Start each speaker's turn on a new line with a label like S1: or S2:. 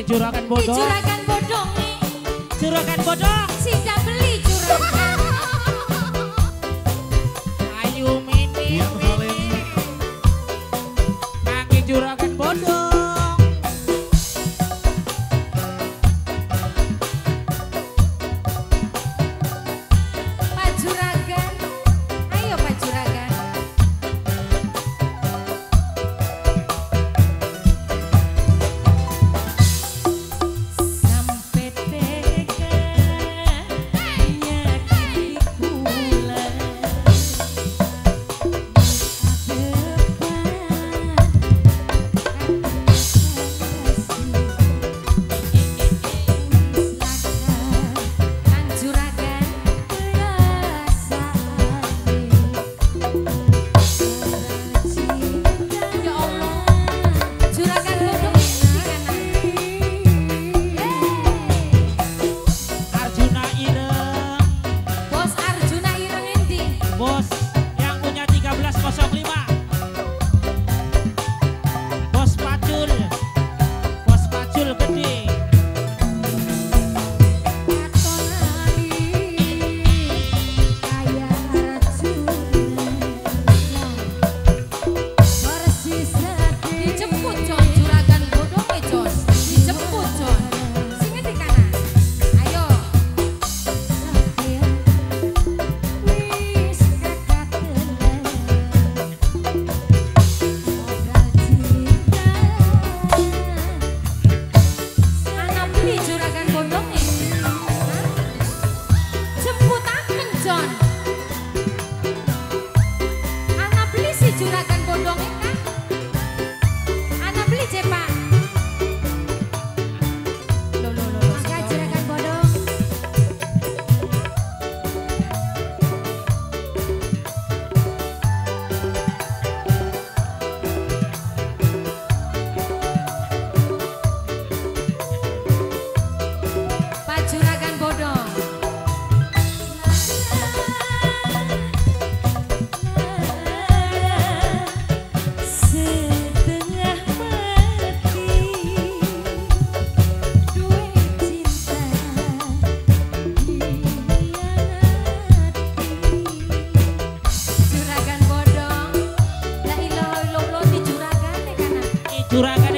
S1: Juragan Bodong.
S2: Juragan Bodong nih.
S1: Juragan Bodong.
S2: Sidak beli juragan.
S1: Ayu Mini. Kaki Juragan Bodong.
S2: Pak Juragan. Ayo Pak Juragan. Sampai tega menyakiti kula. Kang Juragan ya Allah, Juragan Bodong ini
S1: Arjuna Ireng.
S2: Bos Arjuna Ireng endi?
S1: Bos yang punya 1305. Bos Pacul. Bos Pacul gede.
S2: Dijemput Jon Juragan Bodong Jon. Dijemput Jon. Sing ngendi kana? Ayo. Anak beli Juragan Bodong ini. Jemputaken Jon. Anak beli si Juragan Bodong ini kan? Anak beli Pak. Maka Juragan Bodong. Pak Juragan Bodong. Setengah mati duit cinta hianati. Juragan Bodong. La ilaha illallah di Juragan kana.
S1: Juragan